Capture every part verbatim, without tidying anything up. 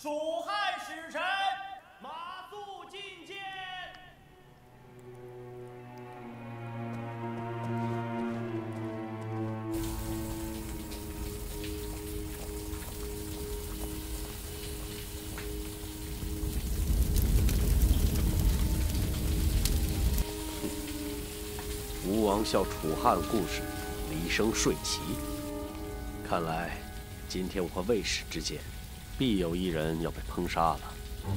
蜀汉使臣马谡觐见。 吴王笑楚汉故事，离声睡齐。看来，今天我和魏使之间，必有一人要被烹杀了。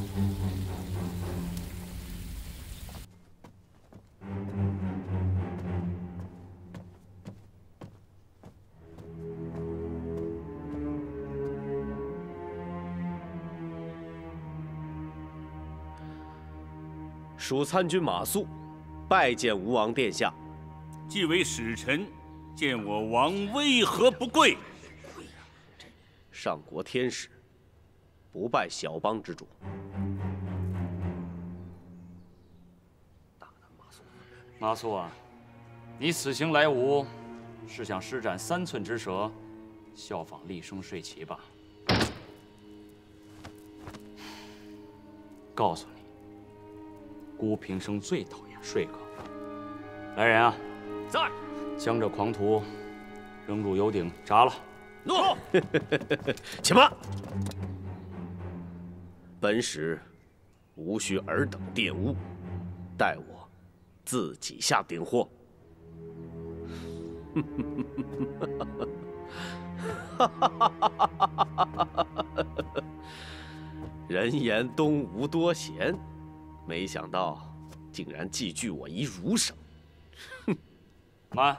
蜀参军马谡，拜见吴王殿下。 既为使臣，见我王为何不跪？ 上国天使，不拜小邦之主。 马谡啊，你此行来吴，是想施展三寸之舌，效仿厉声睡齐吧？告诉你，孤平生最讨厌说客。来人啊！ 在， 将这狂徒扔入油鼎炸了。 诺。 且慢，本使无需尔等玷污，待我自己下鼎锅。人言东吴多贤，没想到竟然寄居我一儒生。哼！ 慢！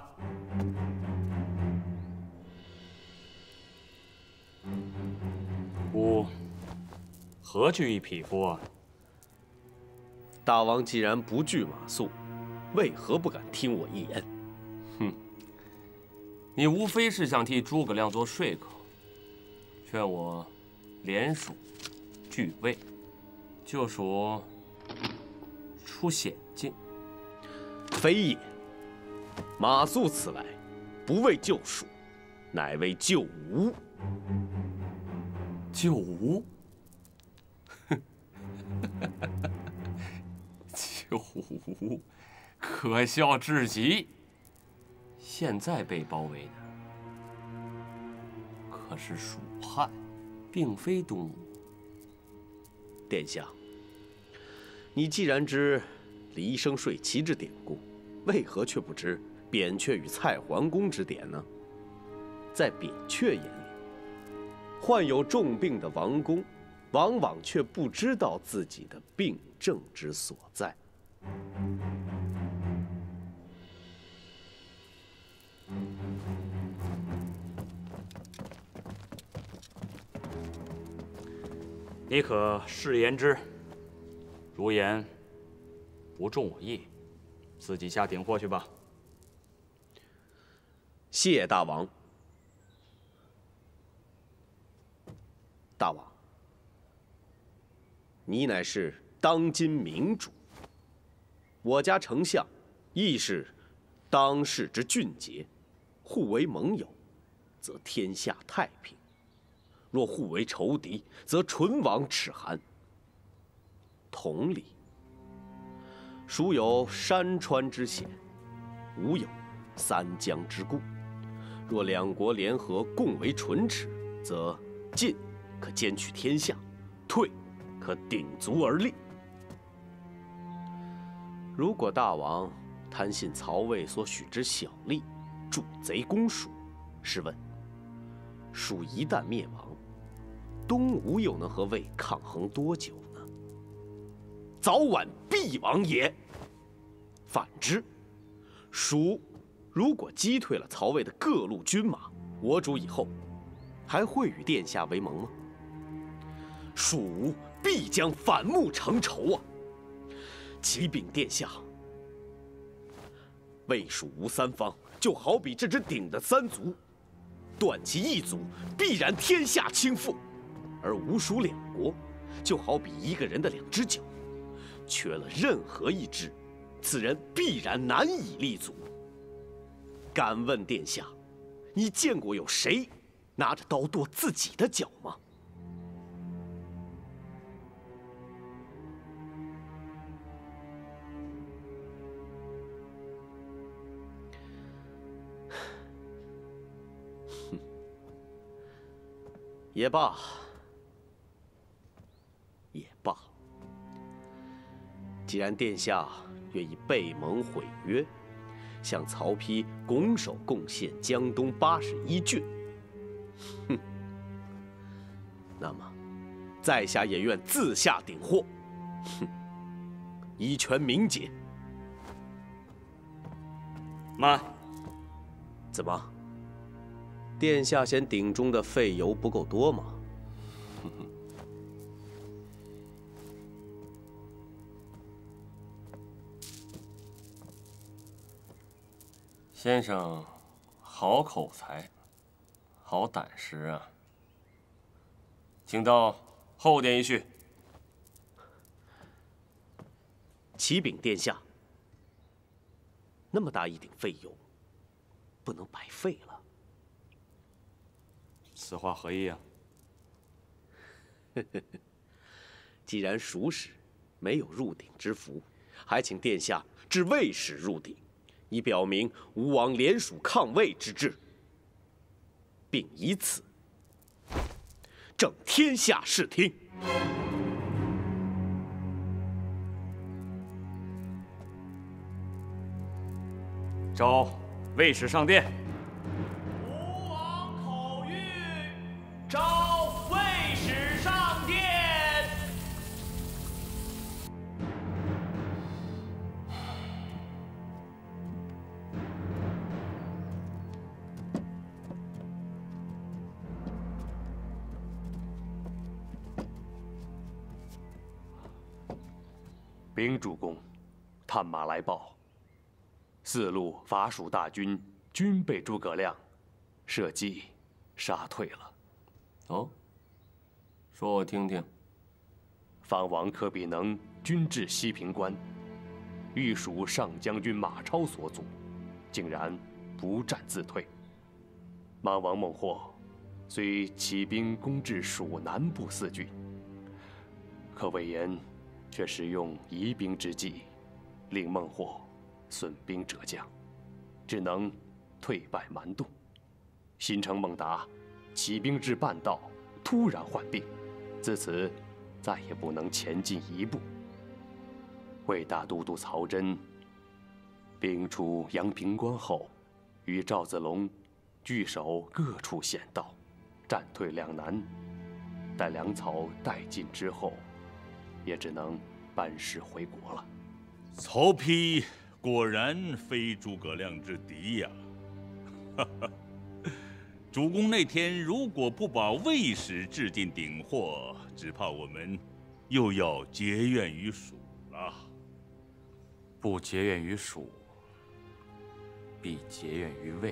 吾何惧一匹夫啊？ 大王既然不惧马谡，为何不敢听我一言？ 哼！你无非是想替诸葛亮做说客，劝我联蜀拒魏，就属出险境。 非也。 马谡此来，不为救蜀，乃为救吴。 救吴？救吴，可笑至极。现在被包围的可是蜀汉，并非东吴。 殿下，你既然知离声睡齐之典故，为何却不知？ 扁鹊与蔡桓公之典呢？在扁鹊眼里，患有重病的王公，往往却不知道自己的病症之所在。 你可试言之。如言不中我意，自己下鼎锅去吧。 谢大王。大王，你乃是当今明主，我家丞相亦是当世之俊杰，互为盟友，则天下太平；若互为仇敌，则唇亡齿寒。同理，蜀有山川之险，吴有三江之固。 若两国联合，共为唇齿，则进可兼取天下，退可鼎足而立。如果大王贪信曹魏所许之小利，助贼攻蜀，试问，蜀一旦灭亡，东吴又能和魏抗衡多久呢？早晚必亡也。反之，蜀 如果击退了曹魏的各路军马，我主以后还会与殿下为盟吗？蜀吴必将反目成仇啊！启禀殿下，魏蜀吴三方就好比这只鼎的三足，断其一足，必然天下倾覆；而吴蜀两国就好比一个人的两只脚，缺了任何一只，此人必然难以立足。 敢问殿下，你见过有谁拿着刀剁自己的脚吗？ 也罢，也罢。既然殿下愿意背盟毁约，向曹丕拱手贡献江东八十一郡，哼，那么，在下也愿自下鼎货，哼，以全名节。 慢， 怎么？殿下嫌鼎中的废油不够多吗？ 先生，好口才，好胆识啊！请到后殿一叙。 启禀殿下，那么大一鼎废油，不能白费了。 此话何意啊？ 既然蜀使没有入鼎之福，还请殿下致魏使入鼎，以表明吴王联蜀抗魏之志，并以此正天下视听。 召魏使上殿。 吴王口谕，召魏使上殿。 禀主公，探马来报，四路伐蜀大军均被诸葛亮设计杀退了。 哦，说我听听。 方王柯比能军至西平关，遇蜀上将军马超所阻，竟然不战自退。马王孟获虽起兵攻至蜀南部四郡，可魏延却使用疑兵之计，令孟获损兵折将，只能退败蛮渡。新城孟达起兵至半道，突然患病，自此再也不能前进一步。魏大都督曹真兵出阳平关后，与赵子龙据守各处险道，战退两难。待粮草殆尽之后，也只能班师回国了。 曹丕果然非诸葛亮之敌呀！主公那天如果不把魏使置进鼎货，只怕我们又要结怨于蜀了。 不结怨于蜀，必结怨于魏。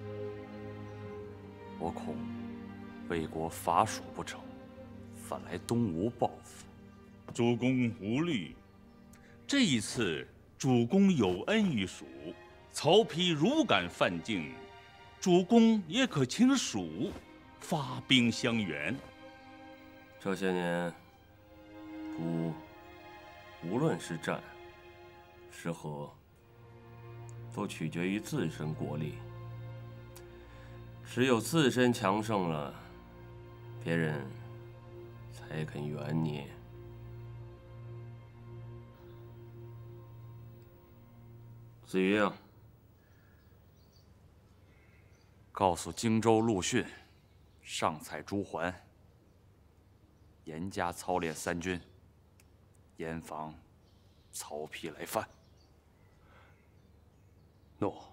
我恐魏国伐蜀不成，反来东吴报复。 主公无虑，这一次主公有恩于蜀，曹丕如敢犯境，主公也可请蜀发兵相援。 这些年，孤无论是战是和，都取决于自身国力。只有自身强盛了，别人才肯援你。子瑜啊， 告诉荆州陆逊，上采朱桓，严加操练三军，严防曹丕来犯。 诺。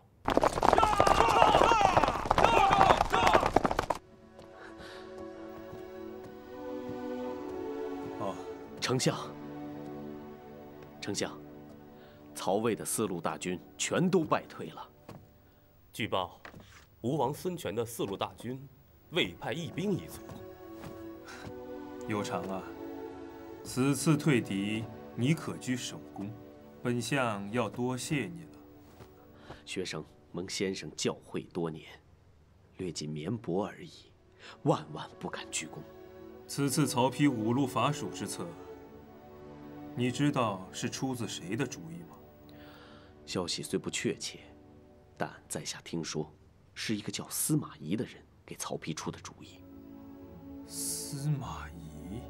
哦，丞相，丞相。曹魏的四路大军全都败退了。 据报，吴王孙权的四路大军未派一兵一卒。 有常啊，此次退敌，你可居首功，本相要多谢你了。 学生蒙先生教诲多年，略尽绵薄而已，万万不敢居功。 此次曹丕五路伐蜀之策，你知道是出自谁的主意吗？ 消息虽不确切，但在下听说，是一个叫司马懿的人给曹丕出的主意。 司马懿。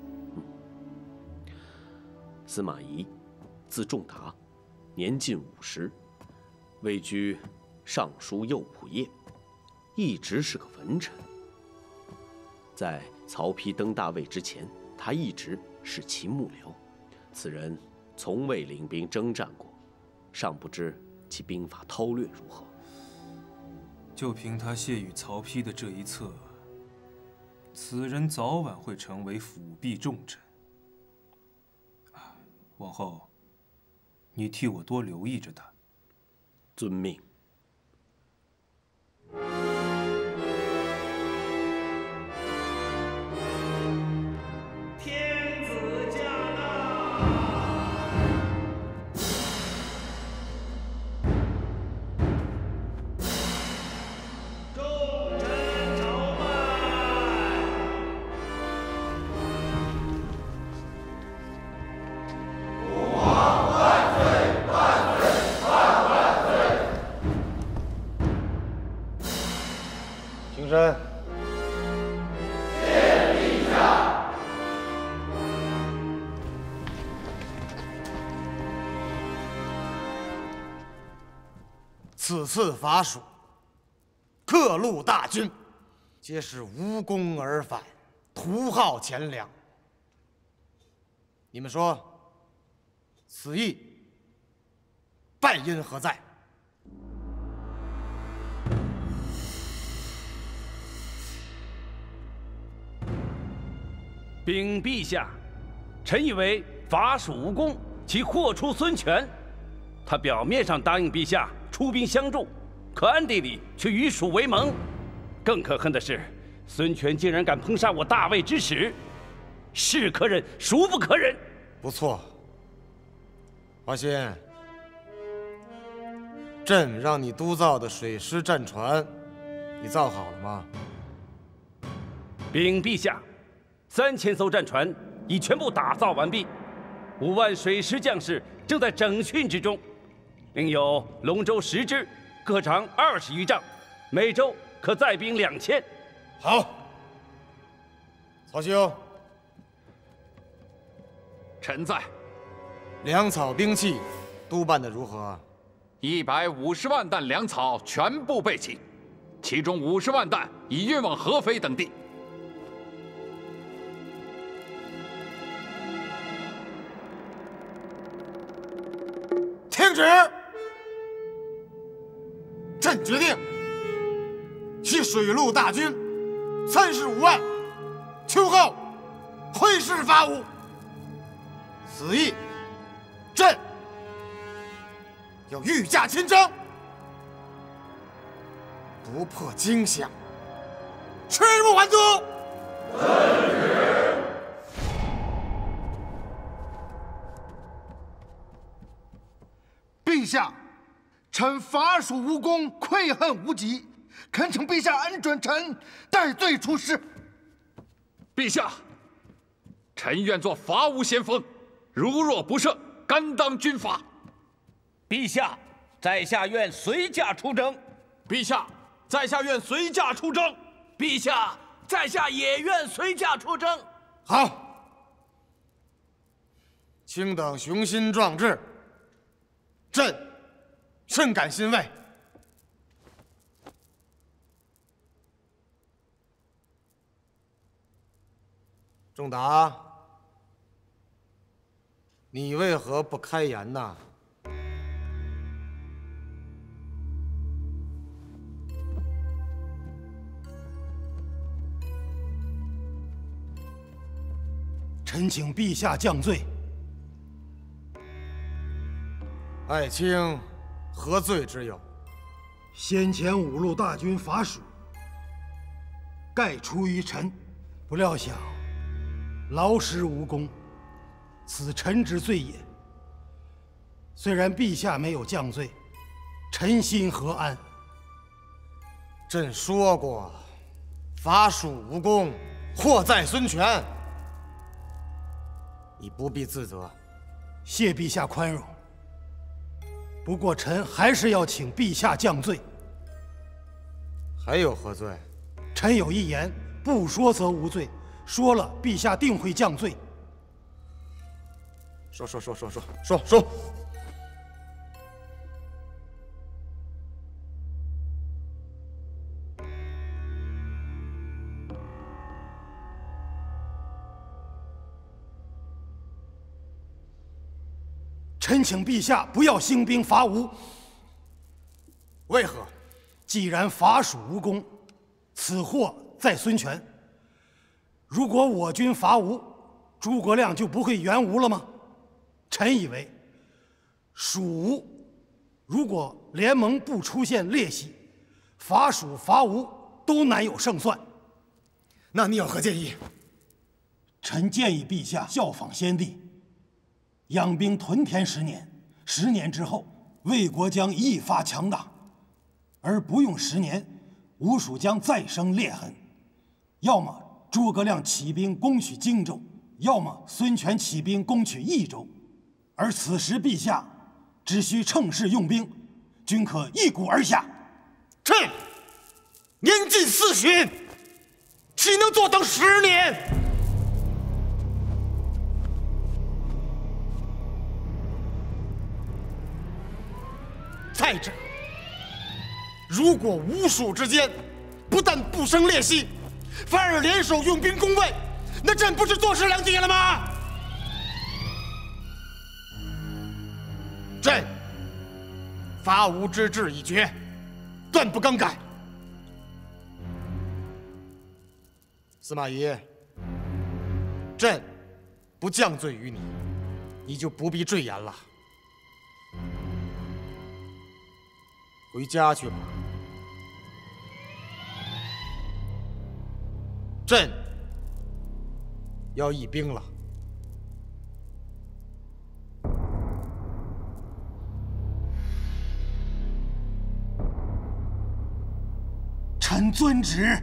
司马懿，字仲达，年近五十，位居尚书右仆射，一直是个文臣。在曹丕登大位之前，他一直是其幕僚。此人从未领兵征战过，尚不知其兵法韬略如何。 就凭他谢与曹丕的这一策，此人早晚会成为辅弼重臣。往后，你替我多留意着他。 遵命。 天子驾到！众臣朝拜！吾皇万岁！万岁！万万岁！ 请身。 谢陛下。 此次伐蜀，各路大军皆是无功而返，徒耗钱粮。你们说，此意败因何在？ 禀陛下，臣以为伐蜀无功，其祸出孙权。他表面上答应陛下出兵相助，可暗地里却与蜀为盟。更可恨的是，孙权竟然敢烹杀我大魏之使，是可忍，孰不可忍？ 不错，华歆，朕让你督造的水师战船，你造好了吗？ 禀陛下，三千艘战船已全部打造完毕，五万水师将士正在整训之中，另有龙舟十只，各长二十余丈，每周可载兵两千。 好，曹兄， 臣在。 粮草兵器督办得如何？ 一百五十万担粮草全部备齐，其中五十万担已运往合肥等地。 听旨！朕决定，其水陆大军三十五万，秋后会师伐吴。此役，朕要御驾亲征，不破荆襄，誓不还族。 遵旨。 陛下，臣伐蜀无功，愧恨无极，恳请陛下恩准臣戴罪出师。 陛下，臣愿做伐吴先锋，如若不赦，甘当军法。 陛下，在下愿随驾出征。 陛下，在下愿随驾出征。 陛下，在下也愿随驾出征。 好，卿等雄心壮志，朕甚感欣慰。仲达，你为何不开言呢？ 臣请陛下降罪。 爱卿何罪之有？ 先前五路大军伐蜀，盖出于臣，不料想劳师无功，此臣之罪也。虽然陛下没有降罪，臣心何安？ 朕说过，伐蜀无功，祸在孙权。你不必自责。 谢陛下宽容。不过臣还是要请陛下降罪。 还有何罪？ 臣有一言， 不说则无罪，说了陛下定会降罪。 说说说说说说说。 臣请陛下不要兴兵伐吴。 为何？ 既然伐蜀无功，此祸在孙权。如果我军伐吴，诸葛亮就不会援吴了吗？臣以为，蜀吴如果联盟不出现裂隙，伐蜀伐吴都难有胜算。 那你有何建议？ 臣建议陛下效仿先帝，养兵屯田十年，十年之后，魏国将一发强大，而不用十年，吴蜀将再生裂痕。要么诸葛亮起兵攻取荆州，要么孙权起兵攻取益州，而此时陛下只需乘势用兵，均可一鼓而下。 朕年近四旬，岂能坐等十年？再者，如果吴蜀之间不但不生裂隙，反而联手用兵攻魏，那朕不是坐失良机了吗？朕伐吴之志已决，断不更改。司马懿，朕不降罪于你，你就不必赘言了。回家去吧。朕要议兵了。 臣遵旨。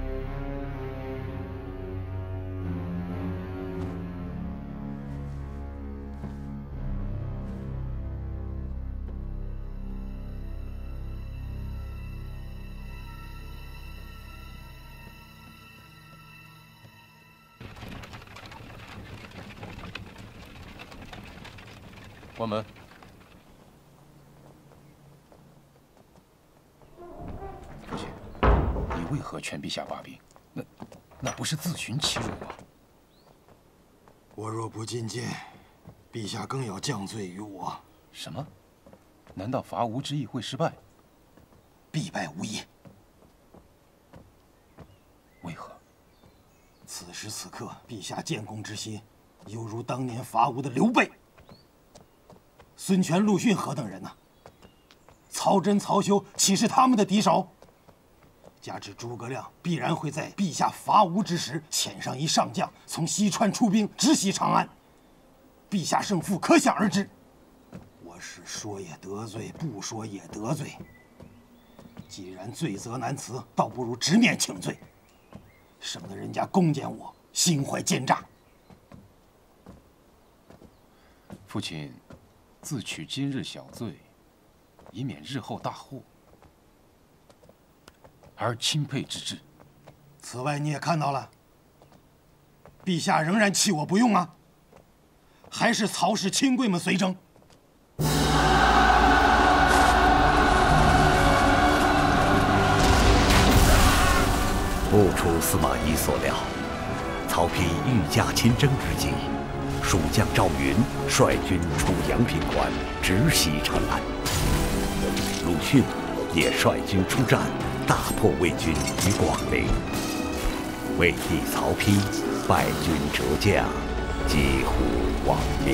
关门。父亲，你为何劝陛下罢兵？那那不是自寻其辱吗？ 我若不进谏，陛下更要降罪于我。 什么？难道伐吴之意会失败？ 必败无疑。 为何？ 此时此刻，陛下建功之心，犹如当年伐吴的刘备。孙权、陆逊何等人呢？曹真、曹休岂是他们的敌手？加之诸葛亮必然会在陛下伐吴之时遣上一上将，从西川出兵直袭长安。陛下胜负可想而知。我是说也得罪，不说也得罪。既然罪责难辞，倒不如直面请罪，省得人家攻讦我心怀奸诈。 父亲自取今日小罪，以免日后大祸，而钦佩之至。 此外，你也看到了，陛下仍然弃我不用啊，还是曹氏亲贵们随征。 不出司马懿所料，曹丕御驾亲征之际，蜀将赵云率军出阳平关，直袭长安。鲁迅也率军出战，大破魏军于广陵。魏帝曹丕败军折将，几乎亡命。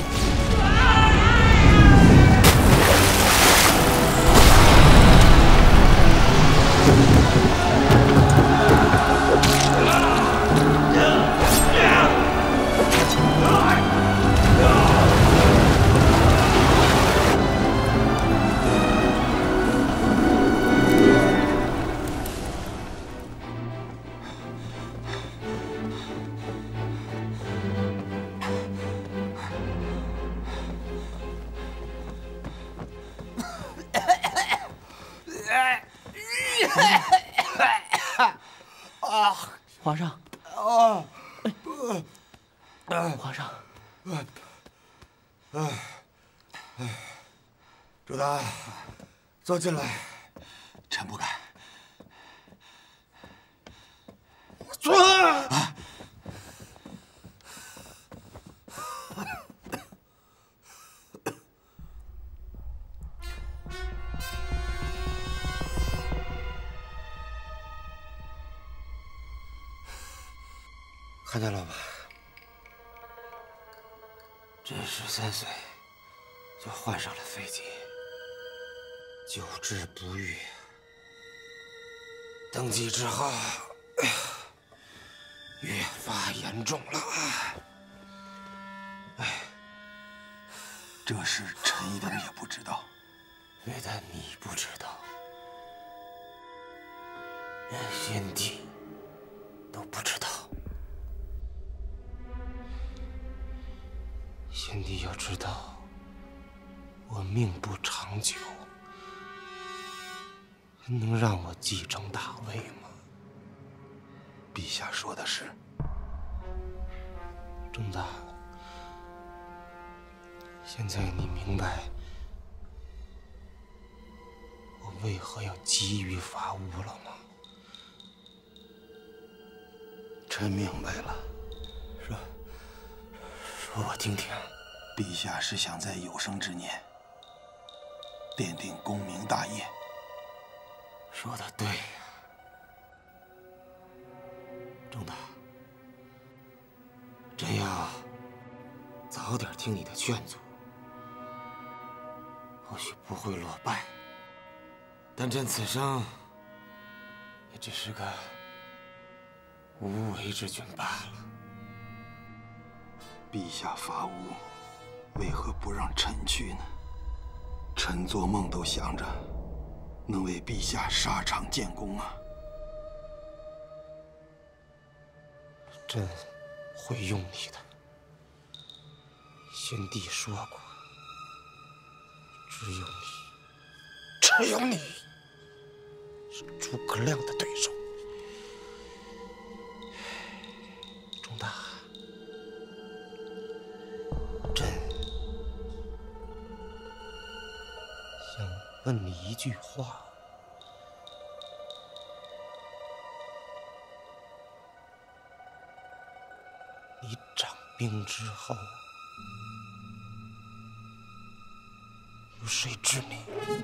啊， 皇上。 啊！ 哎，皇上。 哎，哎，朱达，坐进来。 臣不敢。 坐。啊 看见了吧？朕十三岁就患上了肺结，久治不愈。登基之后，哎呀，越发严重了。哎， 这事臣一点也不知道。 非但你不知道，连先帝都不知道。 先帝要知道，我命不长久，还能让我继承大位吗？ 陛下说的是。 郑大，现在你明白我为何要急于伐吴了吗？ 臣明白了。 说，说我听听。 陛下是想在有生之年奠定功名大业。 说的对呀，郑大，朕要早点听你的劝阻，或许不会落败，但朕此生也只是个无为之君罢了。 陛下伐吴。 为何不让臣去呢？臣做梦都想着能为陛下沙场建功啊！ 朕会用你的。先帝说过，只有你，只有你是诸葛亮的对手。钟大。 问你一句话：你掌兵之后，有谁知你？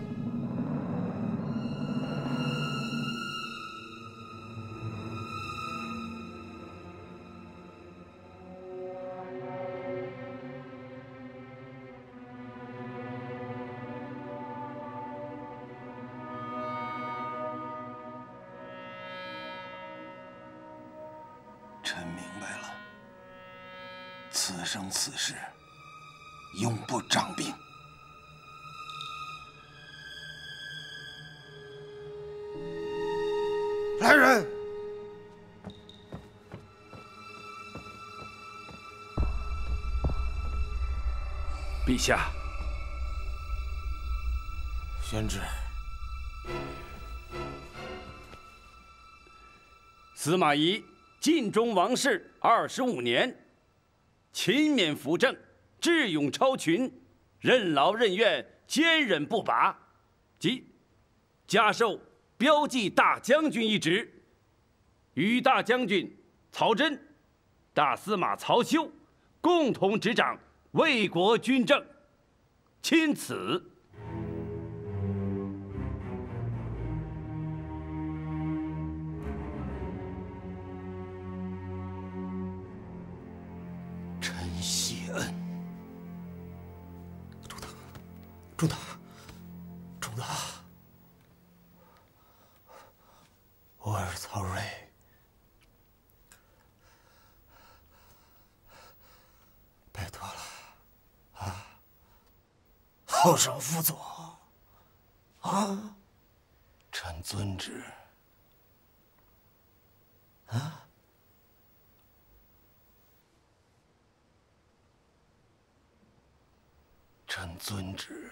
臣明白了，此生此世，永不掌兵。 来人！ 陛下， 宣旨。 司马懿尽忠王室二十五年，勤勉扶正，智勇超群，任劳任怨，坚忍不拔，即加授骠骑大将军一职，与大将军曹真、大司马曹休共同执掌魏国军政，钦此。 钟大，钟大，我儿曹睿，拜托了，啊，好生辅佐，啊， 臣遵旨。 啊， 臣遵旨。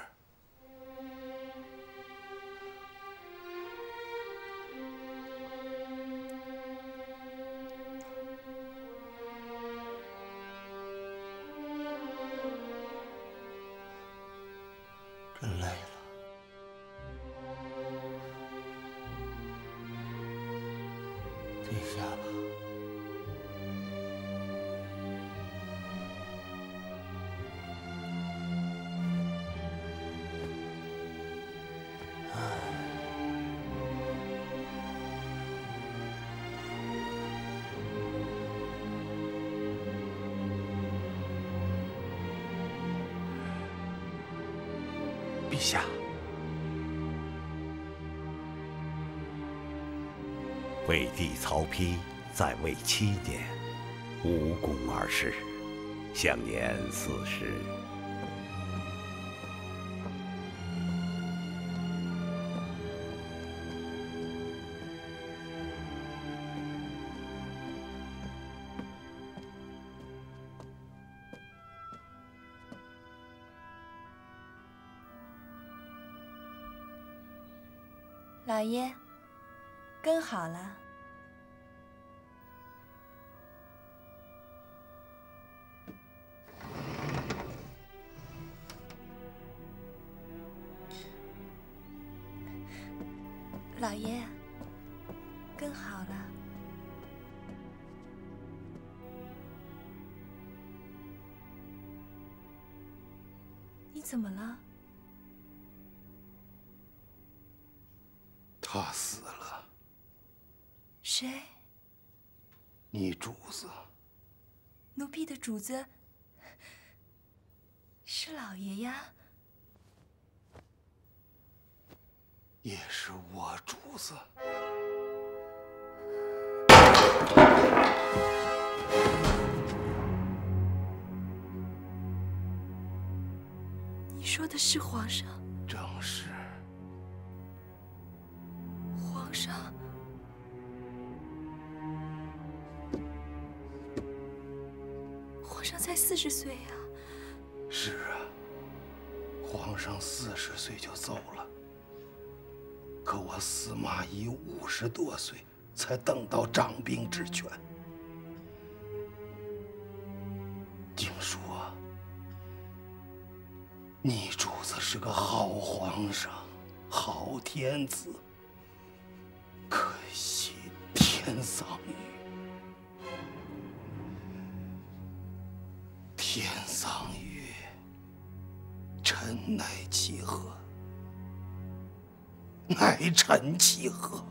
陛下， 陛下。 魏帝曹丕在位七年，无功而逝，享年四十。 老爷，羹好了。 老爷，羹好了。你怎么了？ 他死了。 谁？ 你主子。 奴婢的主子是老爷呀。 也是我主子。 你说的是皇上？ 正是。 皇上，皇上才四十岁呀。 是啊，皇上四十岁就走了。 可我司马懿五十多岁才等到掌兵之权，听说你主子是个好皇上、好天子，可惜天丧于天丧于臣乃其何？ 乃臣其何？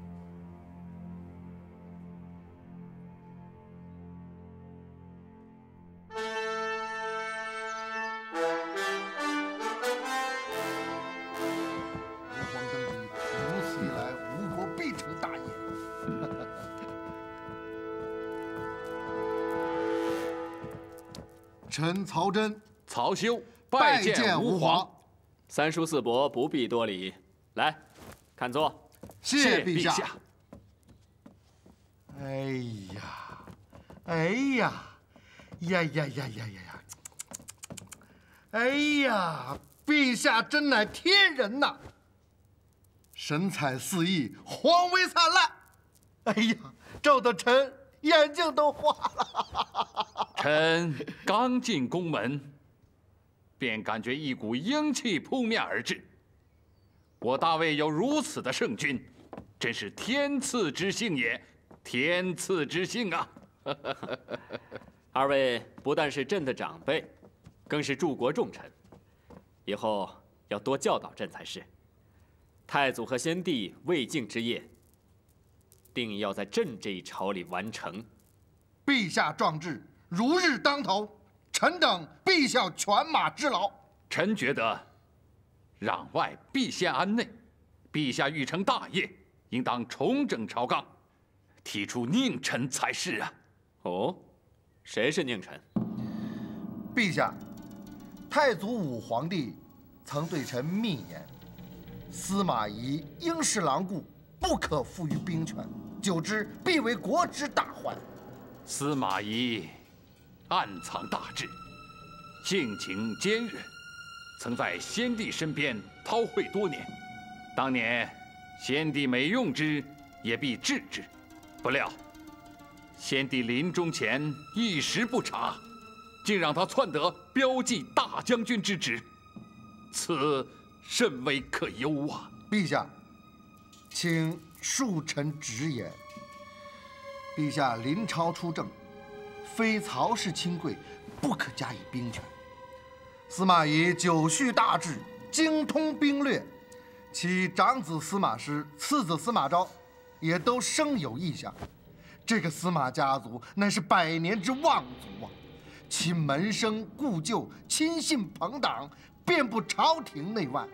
吾皇登基，如此一来，吴国必成大业。臣曹真、 曹休拜见吴皇。 三叔四伯不必多礼，来。 看座， 谢陛下。哎呀，哎呀，呀呀呀呀呀呀！哎呀，陛下真乃天人呐！神采四溢，皇威灿烂。哎呀，照得臣眼睛都花了。 臣刚进宫门，便感觉一股英气扑面而至。 我大魏有如此的圣君，真是天赐之幸也，天赐之幸啊！ 二位不但是朕的长辈，更是柱国重臣，以后要多教导朕才是。太祖和先帝未竟之业，定要在朕这一朝里完成。 陛下壮志如日当头，臣等必效犬马之劳。 臣觉得。 攘外必先安内，陛下欲成大业，应当重整朝纲，提出佞臣才是啊！ 哦，谁是佞臣？ 陛下，太祖武皇帝曾对臣密言：司马懿应是狼顾，不可赋予兵权，久之必为国之大患。 司马懿暗藏大志，性情坚韧。 曾在先帝身边韬晦多年，当年先帝每用之，也必治之。不料先帝临终前一时不察，竟让他篡得标记大将军之职，此甚为可忧啊！ 陛下，请恕臣直言， 陛下临朝出政，非曹氏亲贵不可加以兵权。司马懿久蓄大志，精通兵略，其长子司马师、次子司马昭，也都生有异象。这个司马家族乃是百年之望族啊！其门生故旧、亲信朋党，遍布朝廷内外。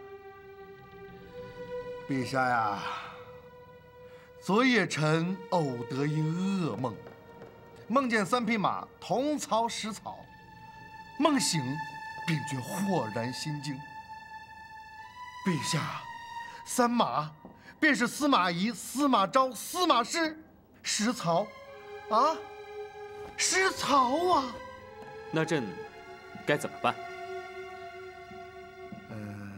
陛下呀，昨夜臣偶得一噩梦，梦见三匹马同槽食草，梦醒便觉豁然心惊。陛下，三马便是司马懿、司马昭、司马师，食草，啊，食草啊！ 那朕该怎么办？ 嗯，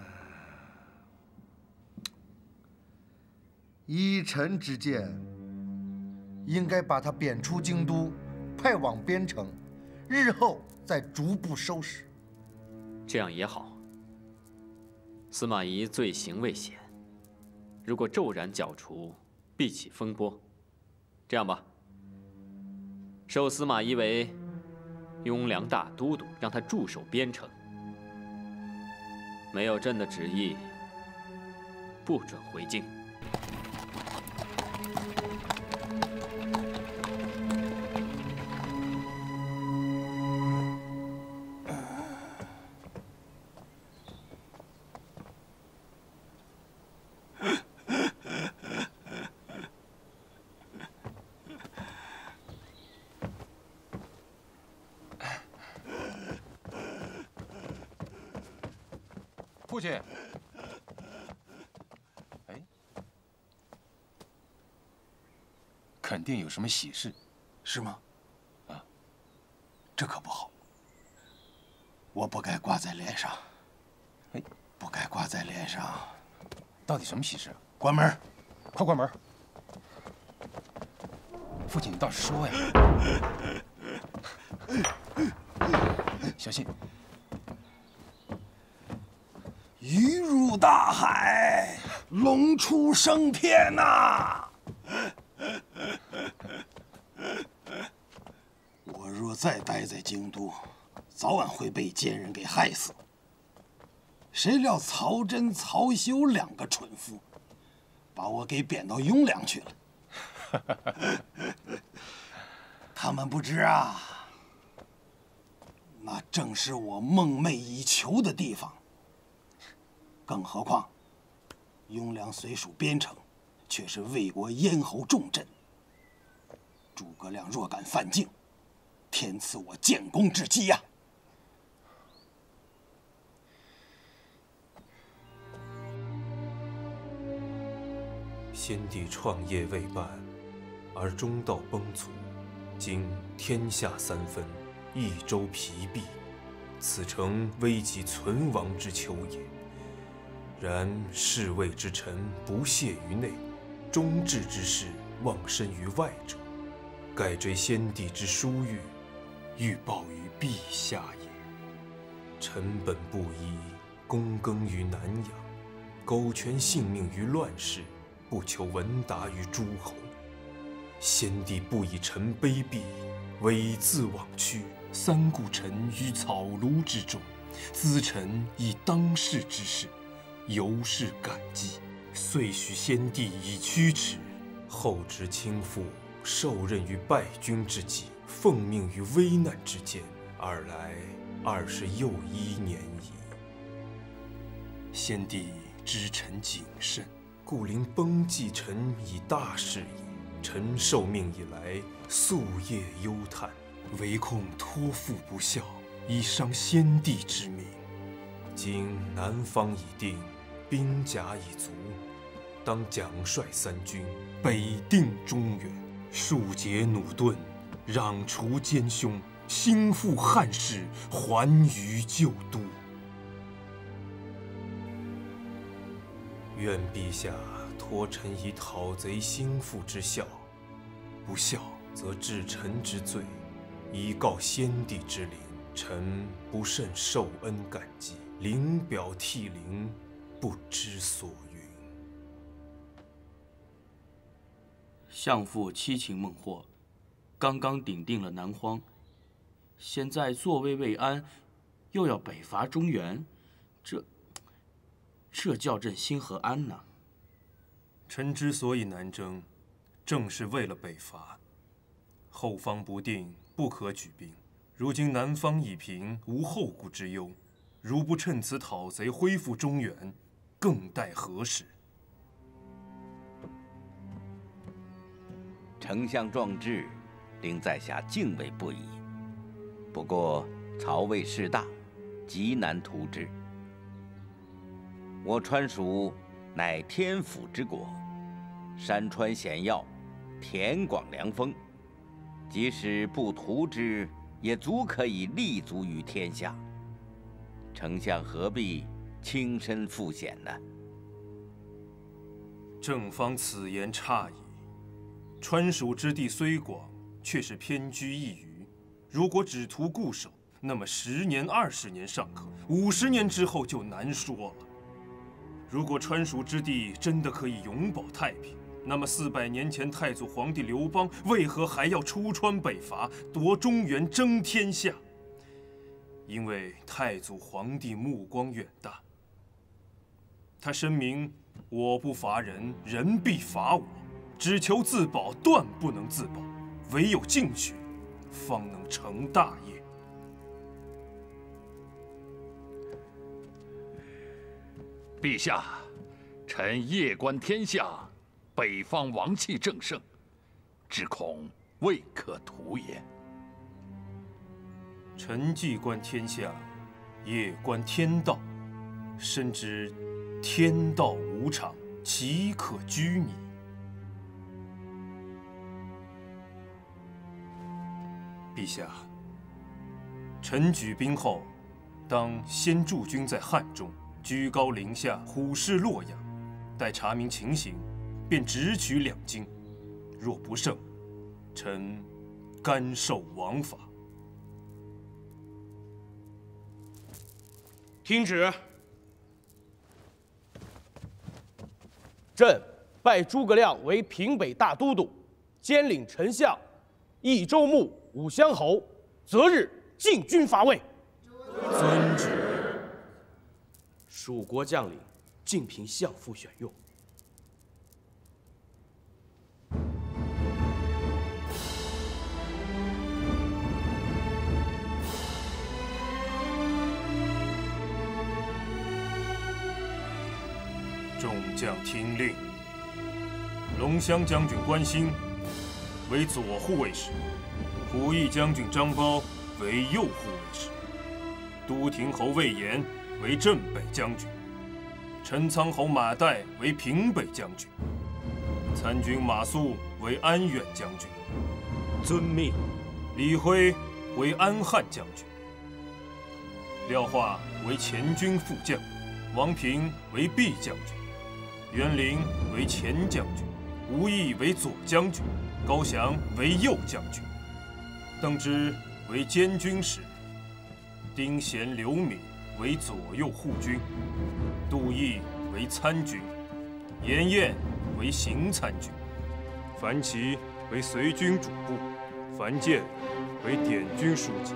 依臣之见，应该把他贬出京都，派往边城，日后再逐步收拾。 这样也好。司马懿罪行未显，如果骤然剿除，必起风波。这样吧，授司马懿为雍凉大都督，让他驻守边城。没有朕的旨意，不准回京。 父亲，哎，肯定有什么喜事， 是吗？啊，这可不好。我不该挂在脸上， 哎， 不该挂在脸上。 到底什么喜事？ 关门， 快关门！父亲，你倒是说呀！小心！ 鱼入大海，龙出生天呐！我若再待在京都，早晚会被奸人给害死。谁料曹真、曹休两个蠢妇，把我给贬到雍凉去了。他们不知啊，那正是我梦寐以求的地方。更何况，雍凉虽属边城，却是魏国咽喉重镇。诸葛亮若敢犯境，天赐我建功之机呀！ 先帝创业未半，而中道崩殂，今天下三分，益州疲弊，此诚危急存亡之秋也。然侍卫之臣不懈于内，忠志之士忘身于外者，盖追先帝之殊遇，欲报于陛下也。臣本布衣，躬耕于南阳，苟全性命于乱世，不求闻达于诸侯。先帝不以臣卑鄙，猥自枉屈，三顾臣于草庐之中，咨臣以当世之事，由是感激，遂许先帝以驱驰。后值倾覆，受任于败军之际，奉命于危难之间，尔来二十又一年矣。先帝知臣谨慎，故临崩继臣以大事也。臣受命以来，夙夜忧叹，唯恐托付不效，以伤先帝之明。今南方已定，兵甲已足，当奖率三军，北定中原，庶竭弩盾，攘除奸凶，兴复汉室，还于旧都。愿陛下托臣以讨贼兴复之效，不效则治臣之罪，以告先帝之灵。臣不甚受恩感激，临表涕零，不知所云。 相父七擒孟获， 刚刚顶定了南荒，现在坐位未安，又要北伐中原，这这叫朕心何安呢？ 臣之所以南征，正是为了北伐。后方不定，不可举兵。如今南方已平，无后顾之忧，如不趁此讨贼，恢复中原，更待何时？ 丞相壮志，令在下敬畏不已。不过曹魏势大，极难图之。我川蜀乃天府之国，山川险要，田广粮丰，即使不图之，也足可以立足于天下。丞相何必亲身赴险呢？ 正方此言差矣。川蜀之地虽广，却是偏居一隅。如果只图固守，那么十年、二十年尚可，五十年之后就难说了。如果川蜀之地真的可以永保太平，那么四百年前太祖皇帝刘邦为何还要出川北伐，夺中原、争天下？因为太祖皇帝目光远大，他深明我不伐人，人必伐我。只求自保，断不能自保，唯有进取，方能成大业。 陛下，臣夜观天下，北方王气正盛，只恐未可图也。 臣既观天下，夜观天道，深知天道无常，岂可拘泥？陛下，臣举兵后，当先驻军在汉中，居高临下，虎视洛阳，待查明情形，便直取两京。若不胜，臣甘受王法。 听旨。朕拜诸葛亮为平北大都督，兼领丞相、益州牧、武乡侯，择日进军伐魏。 遵旨。 蜀国将领尽凭相父选用。 众将听令。龙骧将军关兴为左护卫使，虎翼将军张苞为右护卫使，都亭侯魏延为镇北将军，陈仓侯马岱为平北将军，参军马谡为安远将军。 遵命。 李辉为安汉将军，廖化为前军副将，王平为弼将军，袁林为前将军，吴懿为左将军，高翔为右将军，邓芝为监军使，丁贤、刘敏为左右护军，杜毅为参军，严彦为行参军，樊琦为随军主簿，樊建为典军书记。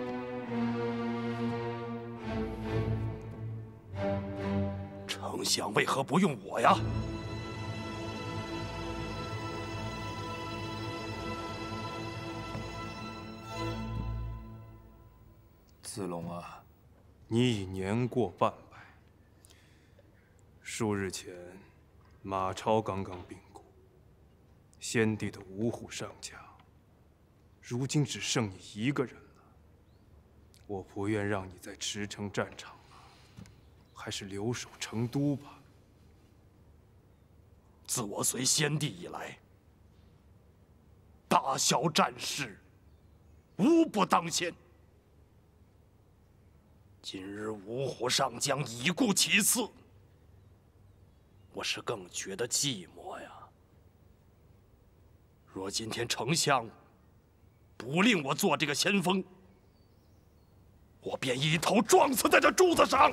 丞相为何不用我呀？ 子龙啊，你已年过半百。数日前，马超刚刚病故，先帝的五虎上将，如今只剩你一个人了。我不愿让你再驰骋战场了，还是留守成都吧。 自我随先帝以来，大小战事，无不当先。今日五虎上将已故其次，我是更觉得寂寞呀。若今天丞相不令我做这个先锋，我便一头撞死在这柱子上。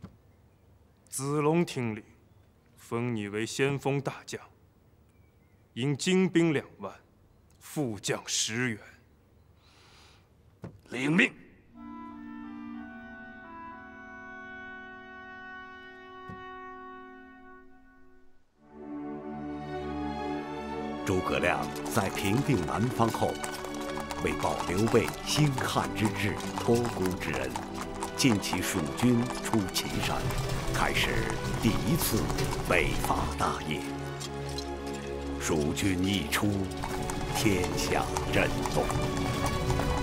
子龙听令，封你为先锋大将， 应精兵两万，副将十员。 领命。 诸葛亮在平定南方后，为报刘备兴汉之志、托孤之恩，尽起蜀军出祁山，开始第一次北伐大业。蜀军一出，天下震动。